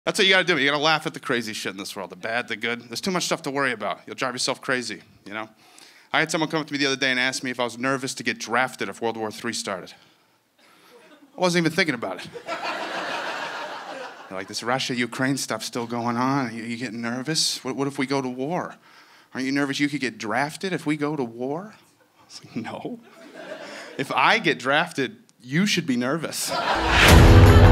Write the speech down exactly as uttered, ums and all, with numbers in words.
That's what you gotta do. You gotta laugh at the crazy shit in this world, the bad, the good. There's too much stuff to worry about. You'll drive yourself crazy, you know? I had someone come up to me the other day and ask me if I was nervous to get drafted if World War Three started. I wasn't even thinking about it. They're like, this Russia-Ukraine stuff's still going on. Are you, you getting nervous? What, what if we go to war? Aren't you nervous you could get drafted if we go to war? I was like, no. If I get drafted, you should be nervous.